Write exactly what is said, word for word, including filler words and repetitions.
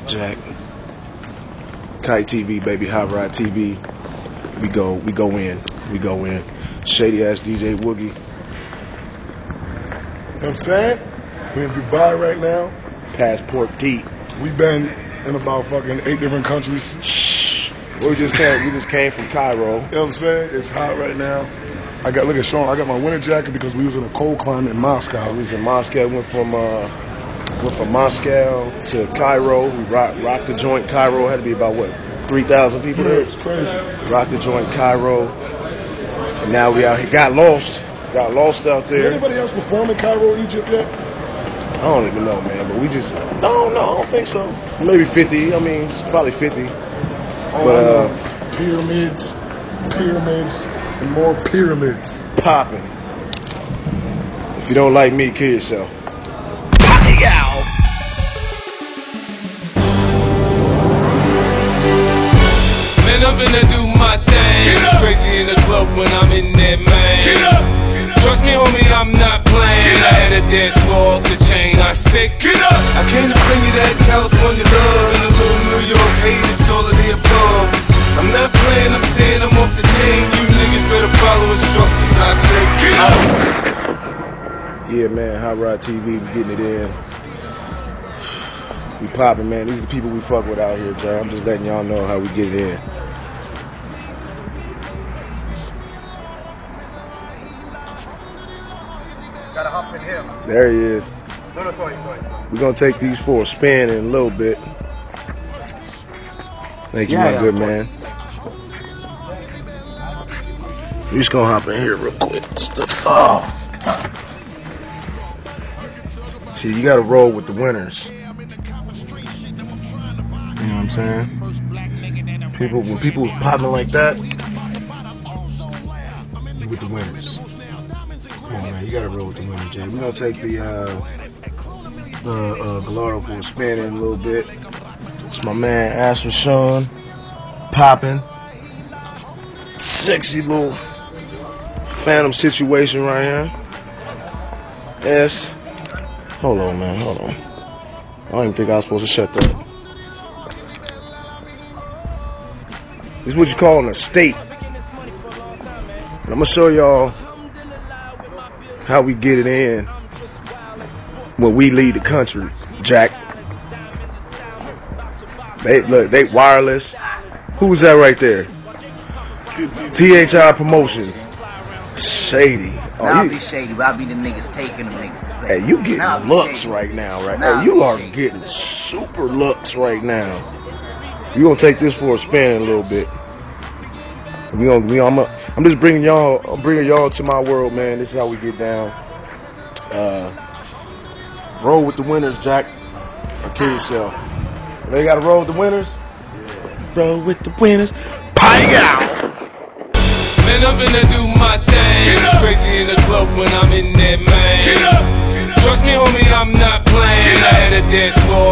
Jack. Kite T V, baby, Hot Rod T V. We go, we go in, we go in. Shady ass D J Woogie. You know what I'm saying? We in Dubai right now. Passport Pete. We've been in about fucking eight different countries. We just came, we just came from Cairo. You know what I'm saying? It's hot right now. I got, look at Sean, I got my winter jacket because we was in a cold climate in Moscow. We was in Moscow, went from uh, went from Moscow to Cairo. We rocked, rocked the joint. Cairo had to be about what, three thousand people Yeah, there? it's crazy. Rocked the joint Cairo. And now we out here, got lost. Got lost out Did there. anybody else perform in Cairo, Egypt yet? I don't even know, man, but we just, no, no, I don't think so. Maybe fifty, I mean, it's probably fifty. All But, I know uh, is pyramids, pyramids, and more pyramids. Popping. If you don't like me, kill yourself. Man, I'm finna do my thing. It's crazy in the club when I'm in there, man. Get up. Trust me, homie, I'm not playing. I had a dance floor off the chain. I said, get up. I came to bring you that California love and a little New York hate. It's all of the above. I'm not playing. I'm saying I'm off the chain. You niggas better follow instructions. I said, get up. Yeah, man, Hot Rod T V, we getting it in. We popping, man. These are the people we fuck with out here, Joe. I'm just letting y'all know how we get it in. Gotta hop in here. There he is. No, no, sorry, sorry. We're gonna take these for a spin in a little bit. Thank you, Yeah, my yeah, good man. We're just gonna hop in here real quick. Oh. See, you gotta roll with the winners. You know what I'm saying? People, when people was popping like that, you with the winners. Come on, man, you gotta roll with the winners, Jay. We're gonna take the uh, the uh, Gallardo for a spin in a little bit. It's my man Asher Sean, popping, sexy little phantom situation right here. S. Hold on, man. Hold on. I don't even think I was supposed to shut that. This is what you call an estate. And I'm gonna show y'all how we get it in when we leave the country, Jack. They look, they wireless. Who's that right there? T H I Promotions. Shady. Oh, Now I'll you, be shady, but I'll be the niggas taking them niggas to play. hey, you getting Now I'll be looks shady. right now, right? Now Hey, you I'll are be shady. getting super looks right now. You gonna take this for a spin in a little bit. We gonna, we, I'm, a, I'm just bringing y'all, I'm bringing y'all to my world, man. This is how we get down. Uh, roll with the winners, Jack. Or kill yourself. They gotta roll with the winners. Yeah. Roll with the winners. Pike out. Man, I'm finna do my thing. It's crazy in the club when I'm in there, man. Get up. Trust me, homie, I'm not playing. I had a dance floor